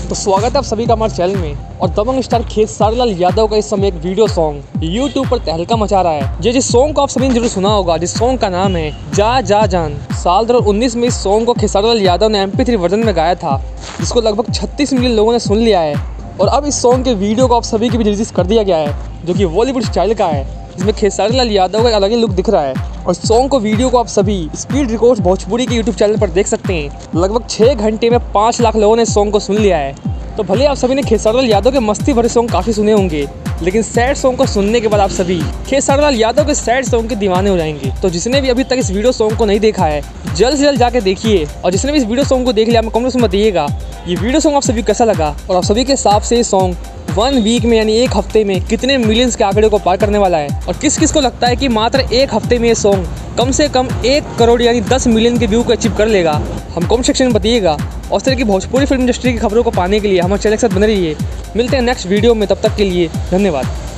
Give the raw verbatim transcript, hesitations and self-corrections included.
तो स्वागत है आप सभी का हमारे चैनल में। और दबंग स्टार खेसारी लाल यादव का इस समय एक वीडियो सॉन्ग यूट्यूब पर तहलका मचा रहा है। जो जिस सॉन्ग को आप सभी ने जरूर सुना होगा, जिस सॉन्ग का नाम है जा जा जान। साल दो हज़ार उन्नीस में इस सॉन्ग को खेसारी लाल यादव ने एम पी थ्री वर्जन में गाया था, जिसको लगभग छत्तीस मिलियन लोगों ने सुन लिया है। और अब इस सॉन्ग के वीडियो को आप सभी की भी रिलीज कर दिया गया है, जो कि बॉलीवुड स्टाइल का है, जिसमें खेसारी लाल यादव का अलग ही लुक दिख रहा है। और सॉन्ग को वीडियो को आप सभी स्पीड रिकॉर्ड्स भोजपुरी के यूट्यूब चैनल पर देख सकते हैं। लगभग छः घंटे में पाँच लाख लोगों ने सॉन्ग को सुन लिया है। तो भले आप सभी ने खेसारी लाल यादव के मस्ती भरे सॉन्ग काफ़ी सुने होंगे, लेकिन सैड सॉन्ग को सुनने के बाद आप सभी खेसारी लाल यादव के सैड सॉन्ग के दीवाने हो जाएंगे। तो जिसने भी अभी तक इस वीडियो सॉन्ग को नहीं देखा है, जल्द से जल्द जाके देखिए। और जिसने भी इस वीडियो सॉन्ग को देख लिया, हमें कमेंट्स में बताइएगा ये वीडियो सॉन्ग आप सभी कैसा लगा। और आप सभी के हिसाब से ये सॉन्ग वन वीक में यानी एक हफ्ते में कितने मिलियंस के आंकड़े को पार करने वाला है। और किस किस को लगता है कि मात्र एक हफ्ते में ये सॉन्ग कम से कम एक करोड़ यानी दस मिलियन के व्यू को अचीव कर लेगा, हम कमेंट सेक्शन में बताइएगा। और इस तरह की भोजपुरी फिल्म इंडस्ट्री की खबरों को पाने के लिए हमारे चैनल के साथ बने रहिए। मिलते हैं नेक्स्ट वीडियो में, तब तक के लिए धन्यवाद।